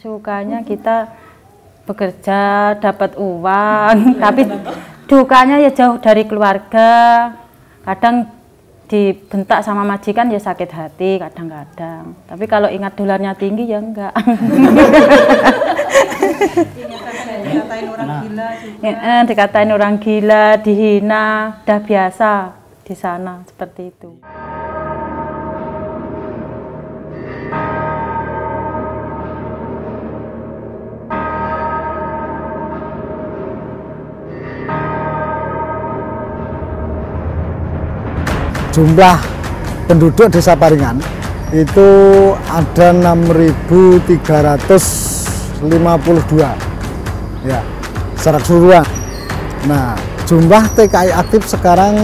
Sukanya kita bekerja, dapat uang, tapi dukanya ya jauh dari keluarga. Kadang dibentak sama majikan ya sakit hati kadang-kadang. Tapi kalau ingat dolarnya tinggi ya enggak. Dikatain orang gila juga. Dikatain orang gila, dihina, udah biasa di sana seperti itu. Jumlah penduduk Desa Paringan itu ada 6.352 ya secara keseluruhan. Nah, jumlah TKI aktif sekarang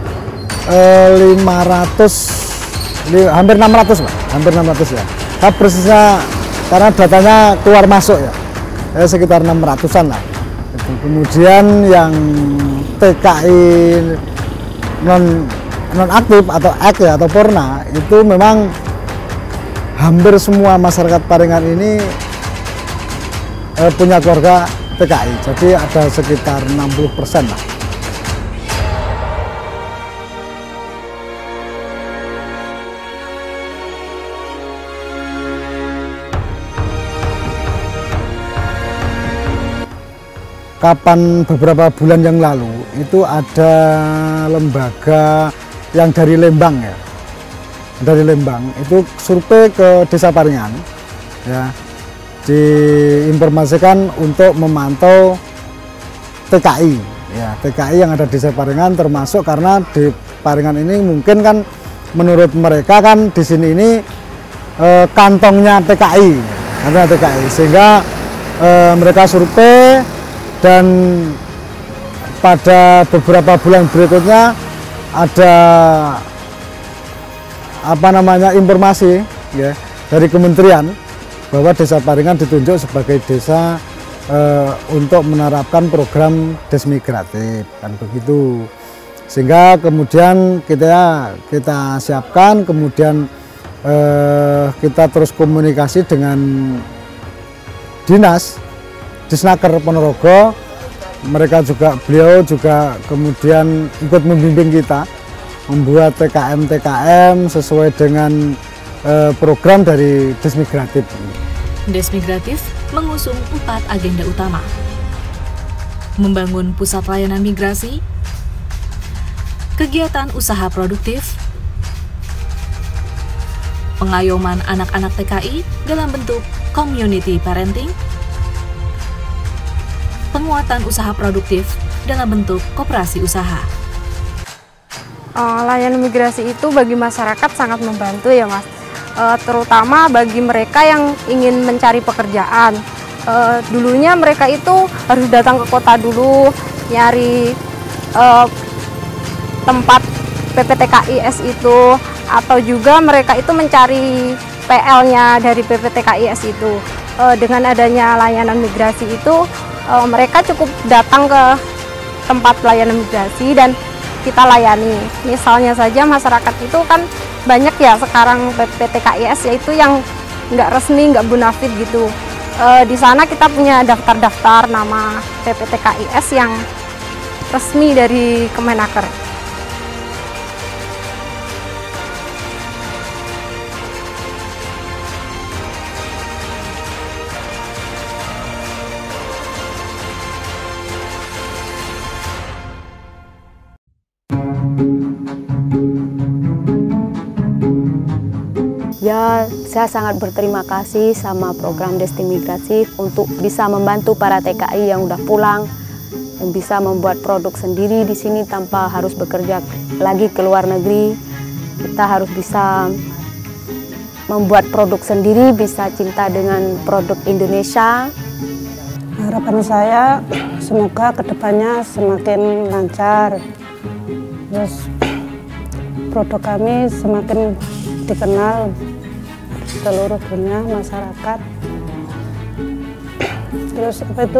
hampir 600 Pak, hampir 600 ya. Persisnya karena datanya keluar masuk ya, sekitar 600-an lah. Kemudian yang TKI non aktif atau ek ya, atau purna itu memang hampir semua masyarakat Paringan ini punya keluarga TKI, jadi ada sekitar 60% lah. Kapan beberapa bulan yang lalu itu ada lembaga yang dari Lembang ya, dari Lembang itu survei ke Desa Paringan ya, diinformasikan untuk memantau TKI ya, TKI yang ada di Desa Paringan, termasuk karena di Paringan ini mungkin kan menurut mereka kan di sini ini kantongnya TKI, sehingga mereka survei dan pada beberapa bulan berikutnya ada informasi ya dari kementerian bahwa Desa Paringan ditunjuk sebagai desa untuk menerapkan program Desmigratif kan begitu, sehingga kemudian kita siapkan, kemudian kita terus komunikasi dengan Disnaker Ponorogo. Beliau juga kemudian ikut membimbing kita membuat TKM sesuai dengan program dari Desmigratif. Desmigratif mengusung 4 agenda utama: membangun pusat layanan migrasi, kegiatan usaha produktif, pengayoman anak-anak TKI dalam bentuk community parenting, penguatan usaha produktif dalam bentuk koperasi usaha. Layanan migrasi itu bagi masyarakat sangat membantu ya Mas, terutama bagi mereka yang ingin mencari pekerjaan. Dulunya mereka itu harus datang ke kota dulu, nyari tempat PPTKIS itu, atau juga mereka itu mencari PL-nya dari PPTKIS itu. Dengan adanya layanan migrasi itu, mereka cukup datang ke tempat layanan migrasi dan kita layani. Misalnya saja masyarakat itu kan banyak ya sekarang PPTKIS yaitu yang nggak resmi, nggak bonafit gitu. Di sana kita punya daftar-daftar nama PPTKIS yang resmi dari Kemenaker. Ya, saya sangat berterima kasih sama program Desmigratif untuk bisa membantu para TKI yang udah pulang, yang bisa membuat produk sendiri di sini tanpa harus bekerja lagi ke luar negeri. Kita harus bisa membuat produk sendiri, bisa cinta dengan produk Indonesia. Harapan saya semoga kedepannya semakin lancar, terus produk kami semakin dikenal seluruh dunia masyarakat. Terus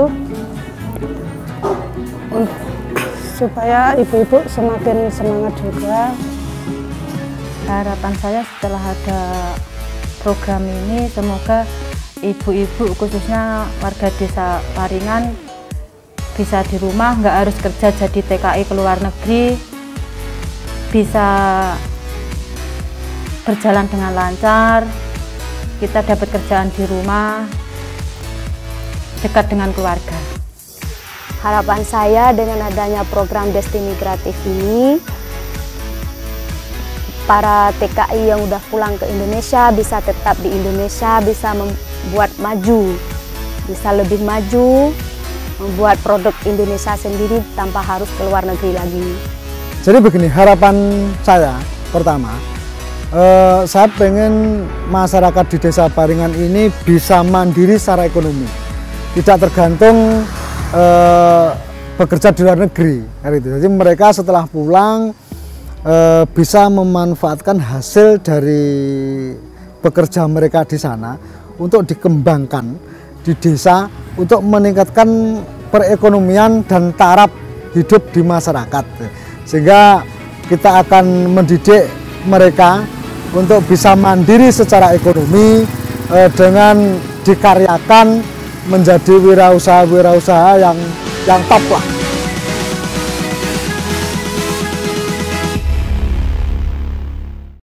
supaya ibu-ibu semakin semangat juga. Harapan saya setelah ada program ini semoga ibu-ibu khususnya warga desa Paringan bisa di rumah, nggak harus kerja jadi TKI ke luar negeri, bisa berjalan dengan lancar, kita dapat kerjaan di rumah, dekat dengan keluarga. Harapan saya dengan adanya program Destimigratif ini, para TKI yang udah pulang ke Indonesia bisa tetap di Indonesia, bisa membuat maju, bisa lebih maju, membuat produk Indonesia sendiri tanpa harus ke luar negeri lagi. Jadi begini, harapan saya pertama, saya pengen masyarakat di Desa Paringan ini bisa mandiri secara ekonomi, tidak tergantung bekerja di luar negeri. Jadi mereka setelah pulang bisa memanfaatkan hasil dari bekerja mereka di sana untuk dikembangkan di desa untuk meningkatkan perekonomian dan taraf hidup di masyarakat, sehingga kita akan mendidik mereka untuk bisa mandiri secara ekonomi dengan dikaryakan menjadi wirausaha-wirausaha yang top lah.